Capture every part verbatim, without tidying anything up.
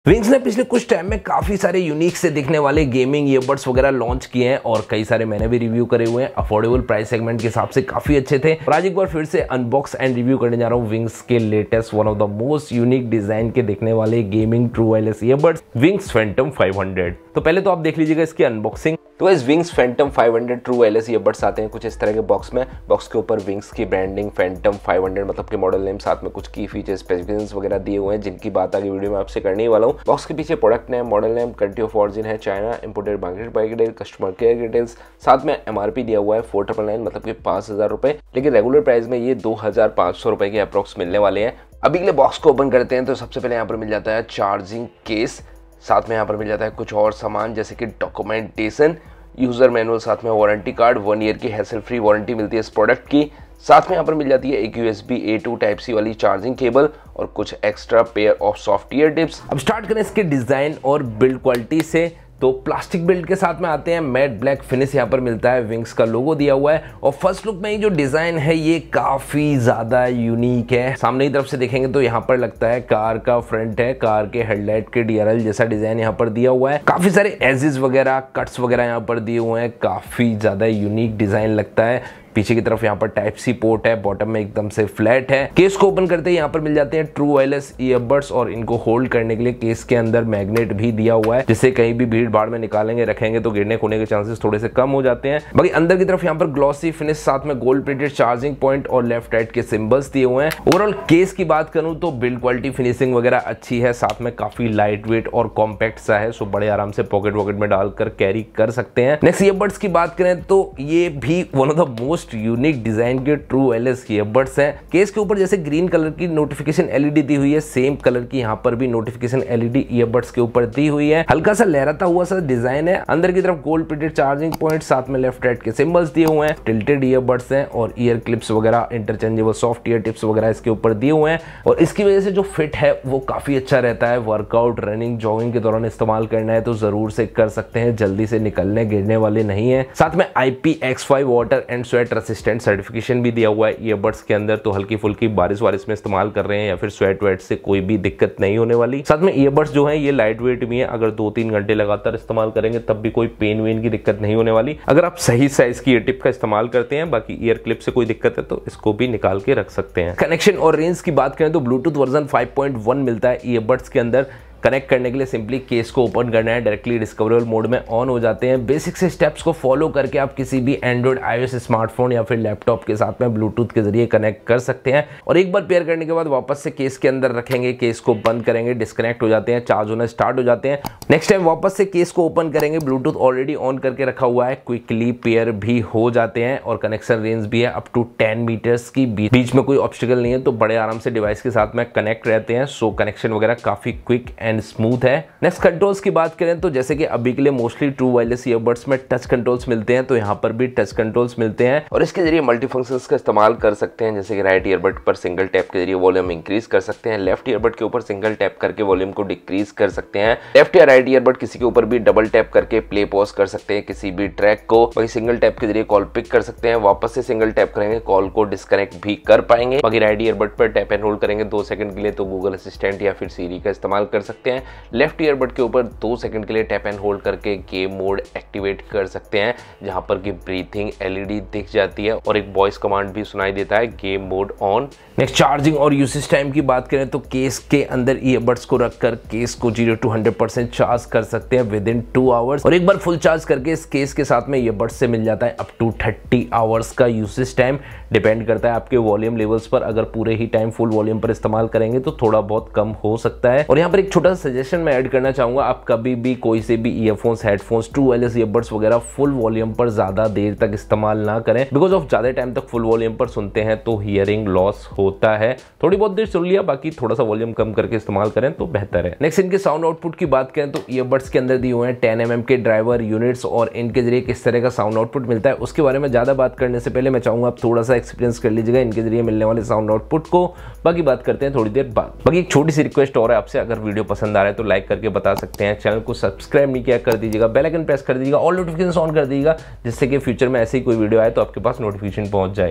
Wings ने पिछले कुछ टाइम में काफी सारे यूनिक से दिखने वाले गेमिंग ईयरबड्स वगैरह लॉन्च किए हैं और कई सारे मैंने भी रिव्यू करे हुए हैं। अफोर्डेबल प्राइस सेगमेंट के हिसाब से काफी अच्छे थे और आज एक बार फिर से अनबॉक्स एंड रिव्यू करने जा रहा हूँ विंग्स के latest one of the most unique design के दिखने वाले gaming true wireless earbuds Wings Phantom five hundred. तो पहले तो आप देख लीजिएगा इसकी अनबॉक्सिंग। तो इस Wings Phantom five hundred true wireless earbuds आते हैं कुछ इस तरह के बॉक्स में। बॉक्स के ऊपर विंग्स की ब्रांडिंग फैंटम फाइव हंड्रेड मतलब कि मॉडल नेम, साथ में कुछ की फीचर्स स्पेसिफिकेशंस वगैरह दिए हुए हैं जिनकी बात आगे वीडियो में आपसे करने ही वाला हूँ। बॉक्स के पीछे product name, model name, country of origin है China, imported Bangladesh by detail, customer care details, साथ में एमआरपी दिया हुआ है फोर ट्रिपल नाइन मतलब कि पांच हजार रुपए, लेकिन रेगुलर प्राइस में ये दो हजार पांच सौ रुपए के अप्रोक्स मिलने वाले हैं। अभी के लिए बॉक्स को ओपन करते हैं तो सबसे पहले यहाँ पर मिल जाता है चार्जिंग केस, साथ में यहाँ पर मिल जाता है कुछ और सामान जैसे कि डॉक्यूमेंटेशन, यूजर मैनुअल, साथ में वारंटी कार्ड, वन ईयर की हैसल फ्री वारंटी मिलती है इस प्रोडक्ट की। साथ में यहाँ पर मिल जाती है एक USB A to type C वाली चार्जिंग केबल और कुछ extra pair of software tips. अब स्टार्ट करें इसके डिजाइन और बिल्ड क्वालिटी से। तो प्लास्टिक बिल्ड के साथ में आते हैं, मैट ब्लैक फिनिश यहाँ पर मिलता है, विंग्स का लोगो दिया हुआ है और फर्स्ट लुक में ये जो डिजाइन है ये काफी ज्यादा यूनिक है। सामने की तरफ से देखेंगे तो यहाँ पर लगता है कार का फ्रंट है, कार के हेडलाइट के डीआरएल जैसा डिजाइन यहाँ पर दिया हुआ है। काफी सारे एजेस वगैरह, कट्स वगैरह यहाँ पर दिए हुए हैं, काफी ज्यादा यूनिक डिजाइन लगता है। पीछे की तरफ यहाँ पर टाइप सी पोर्ट है, बॉटम में एकदम से फ्लैट है। केस को ओपन करते ही यहाँ पर मिल जाते हैं ट्रू वायरलेस ईयरबड्स और इनको होल्ड करने के लिए केस के अंदर मैग्नेट भी दिया हुआ है, जिससे कहीं भी भीड़ भाड़ में निकालेंगे रखेंगे तो गिरने खोने के चांसेस थोड़े से कम हो जाते हैं। बाकी अंदर की तरफ यहाँ पर ग्लॉसी फिनिश, साथ में गोल्ड प्लेटेड चार्जिंग पॉइंट और लेफ्ट राइट के सिंबल्स दिए हुए हैं। ओवरऑल केस की बात करूं तो बिल्ड क्वालिटी फिनिशिंग वगैरह अच्छी है, साथ में काफी लाइट वेट और कॉम्पैक्ट सा है, सो बड़े आराम से पॉकेट वॉकेट में डालकर कैरी कर सकते हैं। नेक्स्ट ईयरबड्स की बात करें तो ये भी one of the most unique design के ट्रू वायरलेस ईयरबड्स हैं। केस के ऊपर जैसे ग्रीन कलर की नोटिफिकेशन एलईडी दी हुई है, सेम कलर की यहाँ पर भी नोटिफिकेशन एलईडी ईयरबड्स के ऊपर दी हुई है। हल्का सा लहराता हुआ सा डिजाइन है। अंदर की तरफ गोल्ड प्लेटेड चार्जिंग पॉइंट, साथ में लेफ्ट राइट के सिंबल्स दिए हुए हैं। टिल्टेड ईयरबड्स हैं और ईयर क्लिप्स वगैरह, इंटरचेंजेबल सॉफ्ट ईयर टिप्स वगैरह इसके ऊपर दिए हुए हैं और इसकी वजह से जो फिट है वो काफी अच्छा रहता है। वर्कआउट, रनिंग, जॉगिंग के दौरान इस्तेमाल करना है तो जरूर से कर सकते हैं, जल्दी से निकलने गिरने वाले नहीं है। साथ में I P X five water and sweat resistant certification भी दिया हुआ है ईयरबड्स के अंदर, तो हल्की फुल्की बारिश वारिश में इस्तेमाल कर रहे हैं या फिर स्वेट वेट से कोई भी दिक्कत नहीं होने वाली। साथ में ईयरबड्स जो है ये लाइट वेट भी है, अगर दो तीन घंटे लगातार इस्तेमाल करेंगे तब भी कोई पेन वेन की दिक्कत नहीं होने वाली, अगर आप सही साइज की ईयर टिप का इस्तेमाल करते हैं। बाकी ईयर क्लिप से कोई दिक्कत है तो इसको भी निकाल के रख सकते हैं। कनेक्शन और रेंज की बात करें तो Bluetooth version five point one मिलता है ईयरबड्स के अंदर। कनेक्ट करने के लिए सिंपली केस को ओपन करना है, डायरेक्टली डिस्कवरेबल मोड में ऑन हो जाते हैं। बेसिक से स्टेप्स को फॉलो करके आप किसी भी एंड्रॉइड आईओएस स्मार्टफोन या फिर लैपटॉप के साथ में ब्लूटूथ के जरिए कनेक्ट कर सकते हैं और एक बार पेयर करने के बाद वापस से केस के अंदर रखेंगे, केस को बंद करेंगे, डिस्कनेक्ट हो जाते हैं, चार्ज होना स्टार्ट हो जाते हैं। नेक्स्ट टाइम वापस से केस को ओपन करेंगे, ब्लूटूथ ऑलरेडी ऑन करके रखा हुआ है, क्विकली पेयर भी हो जाते हैं और कनेक्शन रेंज भी है अप टू टेन मीटर्स की। बीच में कोई ऑब्स्टिकल नहीं है तो बड़े आराम से डिवाइस के साथ में कनेक्ट रहते हैं, सो कनेक्शन वगैरह काफी क्विक एंड स्मूथ है। नेक्स्ट कंट्रोल्स की बात करें तो जैसे कि अभी के लिए मोस्टली ट्रू वायरलेस ईयरबड्स में टच कंट्रोल्स मिलते हैं, तो यहाँ पर भी टच कंट्रोल्स मिलते हैं और इसके जरिए मल्टी फंक्शंस का इस्तेमाल कर सकते हैं, जैसे कि राइट ईयरबड पर सिंगल टैप के जरिए वॉल्यूम इंक्रीज कर सकते हैं, लेफ्ट ईयरबड के ऊपर सिंगल टैप करके वॉल्यूम को डिक्रीज कर सकते हैं, लेफ्ट या राइट ईयरबड किसी के ऊपर भी डबल टैप करके प्ले पॉज कर सकते हैं किसी भी ट्रैक को। वही सिंगल टैप के जरिए कॉल पिक कर सकते हैं, वापस से सिंगल टैप करेंगे कॉल को डिस्कनेक्ट भी कर पाएंगे। बाकी राइट ईयरबड पर टैप एंड होल्ड करेंगे दो सेकंड के लिए तो गूगल असिस्टेंट या फिर सीरी का इस्तेमाल कर सकते हैं। लेफ्ट ईयरबड के ऊपर दो सेकंड के लिए टैप एंड होल्ड करके गेम मोड एक्टिवेट कर सकते हैं, जहां पर की ब्रीथिंग एलईडी दिख जाती है और एक वॉइस कमांड भी सुनाई देता है, game mode on. Next charging और यूसेज टाइम की बात करें तो केस के अंदर ईयरबड्स को रखकर केस को zero to hundred percent charge कर सकते हैं विद इन टू आवर्स और एक बार फुल चार्ज करके इस केस के साथ में ईयरबड्स से मिल जाता है अप टू थर्टी आवर्स का यूसेज टाइम। डिपेंड करता है आपके वॉल्यूम लेवल्स पर, अगर पूरे ही टाइम फुल वॉल्यूम पर इस्तेमाल करेंगे तो थोड़ा बहुत कम हो सकता है। और यहाँ पर एक छोटा सा सजेशन मैं ऐड करना चाहूंगा, आप कभी भी कोई से भी earphones, headphones, true wireless earbuds वगैरह फुल वॉल्यूम पर ज्यादा देर तक इस्तेमाल ना करें, बिकॉज ऑफ ज्यादा टाइम तक फुल वॉल्यूम पर सुनते हैं तो हियरिंग लॉस होता है। थोड़ी बहुत देर सुन लिया, बाकी थोड़ा सा वॉल्यूम कम करके इस्तेमाल करें तो बेहतर है। नेक्स्ट इनके साउंड आउटपुट की बात करें तो ईयरबड्स के अंदर दिए हुए हैं टेन एम एम के ड्राइवर यूनिट्स और इनके जरिए किस तरह का साउंड आउटपुट मिलता है उसके बारे में ज्यादा बात करने से पहले मैं चाहूंगा आप थोड़ा सा एक्सपीरियंस कर लीजिएगा इनके जरिए मिलने वाले साउंड आउटपुट को। बाकी बात करते हैं थोड़ी देर बाद। बाकी एक छोटी सी रिक्वेस्ट और है आपसे, अगर वीडियो पसंद आ रहा है तो लाइक करके बता सकते हैं, चैनल को सब्सक्राइब नहीं किया कर दीजिएगा, बेल आइकन प्रेस कर दीजिएगा, ऑल नोटिफिकेशन ऑन कर दीजिएगा, जिससे कि फ्यूचर में ऐसे ही कोई वीडियो आए तो आपके पास नोटिफिकेशन पहुंच जाए।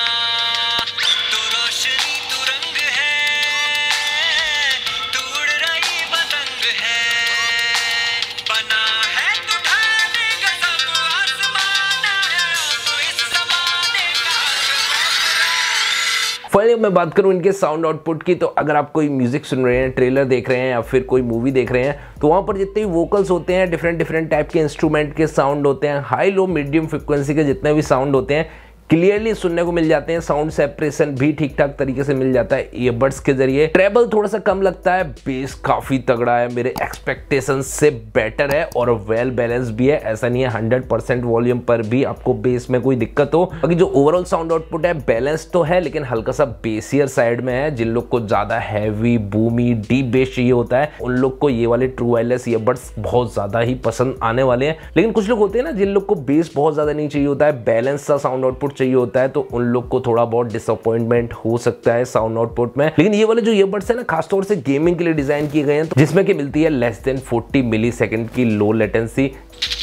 तू रोशनी तू रंग है, तू उड़ फाइनली मैं बात करूं इनके साउंड आउटपुट की, तो अगर आप कोई म्यूजिक सुन रहे हैं, ट्रेलर देख रहे हैं या फिर कोई मूवी देख रहे हैं, तो वहां पर जितने भी वोकल्स होते हैं, डिफरेंट डिफरेंट टाइप के इंस्ट्रूमेंट के साउंड होते हैं, हाई लो मीडियम फ्रिक्वेंसी के जितने भी साउंड होते हैं क्लियरली सुनने को मिल जाते हैं। साउंड सेपरेशन भी ठीक ठाक तरीके से मिल जाता है ईयरबड्स के जरिए। ट्रेबल थोड़ा सा कम लगता है, बेस काफी तगड़ा है, मेरे एक्सपेक्टेशन से बेटर है और वेल बैलेंस भी है। ऐसा नहीं है हंड्रेड परसेंट वॉल्यूम पर भी आपको बेस में कोई दिक्कत हो। बाकी जो ओवरऑल साउंड आउटपुट है बैलेंस तो है, लेकिन हल्का सा बेसियर साइड में है। जिन लोग को ज्यादा हैवी बूमी डीप बेस चाहिए होता है उन लोग को ये वाले ट्रू वायरलेस ईयरबड्स बहुत ज्यादा ही पसंद आने वाले हैं। लेकिन कुछ लोग होते हैं ना जिन लोग को बेस बहुत ज्यादा नहीं चाहिए होता है, बैलेंस सा साउंड आउटपुट चाहिए होता है, तो उन लोग को थोड़ा बहुत डिसअपॉइंटमेंट हो सकता है साउंड आउटपुट में। लेकिन ये वाले जो ईयरबड्स है ना खासतौर से गेमिंग के लिए डिजाइन किए गए हैं, तो जिसमें कि मिलती है less than forty millisecond की low latency.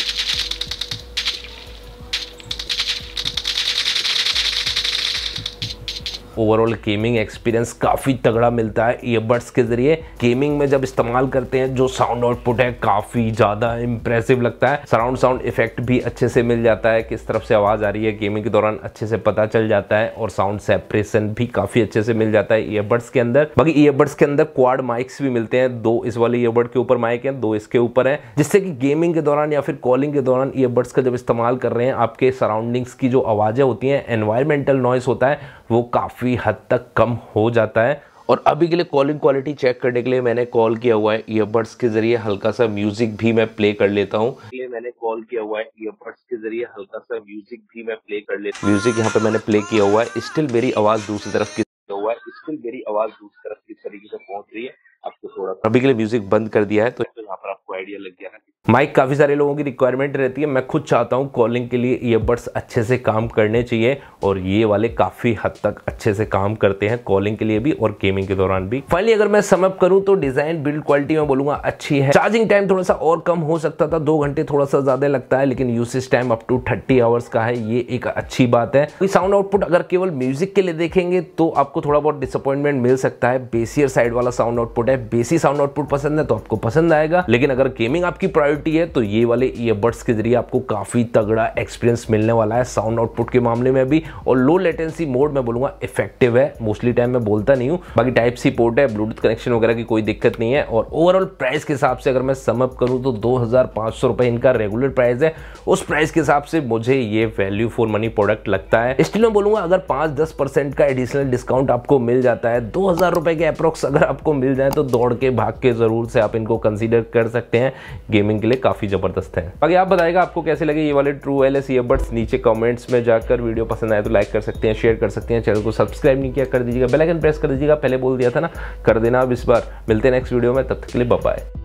Overall gaming experience काफी तगड़ा मिलता है ईयरबड्स के जरिए। गेमिंग में जब इस्तेमाल करते हैं जो साउंड आउटपुट है काफी ज्यादा इंप्रेसिव लगता है। सराउंड साउंड इफेक्ट भी अच्छे से मिल जाता है, किस तरफ से आवाज आ रही है गेमिंग के दौरान अच्छे से पता चल जाता है, और साउंड सेपरेशन भी काफी अच्छे से मिल जाता है ईयरबड्स के अंदर। बाकी ईयरबड्स के अंदर क्वाड माइक्स भी मिलते हैं, दो इस वाले ईयरबड के ऊपर माइक है, दो इसके ऊपर है, जिससे कि गेमिंग के दौरान या फिर कॉलिंग के दौरान ईयरबड्स का जब इस्तेमाल कर रहे हैं आपके सराउंडिंग्स की जो आवाजें होती हैं, एनवायरमेंटल नॉइस होता है, वो काफी हद तक कम हो जाता है। और अभी के लिए कॉलिंग क्वालिटी चेक करने के लिए मैंने कॉल किया हुआ है ईयरबड्स के जरिए। हल्का सा म्यूजिक भी मैं प्ले कर लेता हूँ। इसलिए मैंने कॉल किया हुआ है ईयरबड्स के जरिए, हल्का सा म्यूजिक भी मैं प्ले कर लेता हूँ। म्यूजिक यहाँ पे मैंने प्ले किया हुआ है, स्टिल मेरी आवाज दूसरी तरफ की हुआ है स्टिल मेरी आवाज दूसरी तरफ किस तरीके से पहुंच रही है आपको थोड़ा। अभी के लिए म्यूजिक बंद कर दिया है, तो यहाँ पर आपको आइडिया लग गया ना। माइक काफी सारे लोगों की रिक्वायरमेंट रहती है, मैं खुद चाहता हूँ कॉलिंग के लिए ईयरबड्स अच्छे से काम करने चाहिए, और ये वाले काफी हद तक अच्छे से काम करते हैं कॉलिंग के लिए भी और गेमिंग के दौरान भी। फाइनली अगर मैं सम अप करूँ तो डिजाइन बिल्ड क्वालिटी में बोलूंगा अच्छी है। चार्जिंग टाइम थोड़ा सा और कम हो सकता था, दो घंटे थोड़ा सा ज्यादा लगता है, लेकिन usage time up to thirty hours का है, ये एक अच्छी बात है। साउंड आउटपुट अगर केवल म्यूजिक के लिए देखेंगे तो आपको थोड़ा बहुत डिसअपॉइंटमेंट मिल सकता है। बेसियर साइड वाला साउंड आउटपुट है, बेसी साउंड आउटपुट पसंद है तो आपको पसंद आएगा, लेकिन अगर गेमिंग आपकी प्रायोरिटी है तो ये वाले ईयरबड्स के जरिए आपको काफी तगड़ा एक्सपीरियंस मिलने वाला है साउंड आउटपुट के मामले में भी। और लो लेटेंसी मोड में बोलूंगा इफेक्टिव है, मोस्टली टाइम मैं बोलता नहीं हूं। बाकी टाइप सी पोर्ट है, ब्लूटूथ कनेक्शन वगैरह की कोई दिक्कत नहीं है। और ओवरऑल प्राइस के हिसाब से अगर मैं सम अप करूं तो दो हजार पांच सौ रुपए इनका रेगुलर प्राइस है। उस प्राइस के हिसाब से मुझे ये वैल्यू फॉर मनी प्रोडक्ट लगता है। स्टिल मैं बोलूंगा अगर पांच दस परसेंट का एडिशनल डिस्काउंट आपको मिल जाता है, दो हजार रुपए के अप्रोक्स अगर आपको मिल जाए, तो दौड़ के भाग के जरूर से आप इनको कंसीडर कर सकते हैं, गेमिंग के लिए काफी जबरदस्त है। बाकी आप बताइएगा आपको कैसे लगे ये वाले ट्रू वायरलेस ईयरबड्स, नीचे कमेंट्स में जाकर। वीडियो पसंद आए तो लाइक कर सकते हैं, शेयर कर सकते हैं, चैनल को सब्सक्राइब नहीं किया कर दीजिएगा, बेल आइकन प्रेस कर दीजिएगा, पहले बोल दिया था ना, कर देना अब इस बार। मिलते हैं नेक्स्ट वीडियो में, तब तक के लिए बाय बाय।